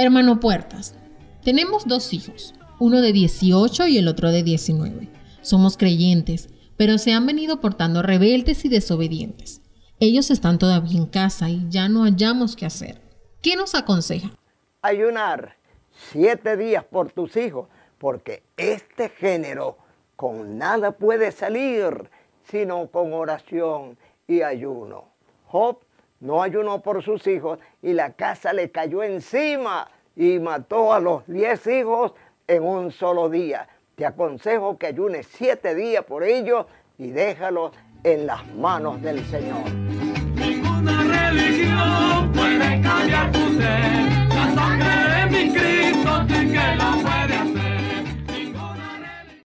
Hermano Puertas, tenemos 2 hijos, uno de 18 y el otro de 19. Somos creyentes, pero se han venido portando rebeldes y desobedientes. Ellos están todavía en casa y ya no hallamos qué hacer. ¿Qué nos aconseja? Ayunar 7 días por tus hijos, porque este género con nada puede salir, sino con oración y ayuno. Job no ayunó por sus hijos y la casa le cayó encima y mató a los 10 hijos en un solo día. Te aconsejo que ayunes 7 días por ellos y déjalos en las manos del Señor. Ninguna religión puede cambiar tu ser.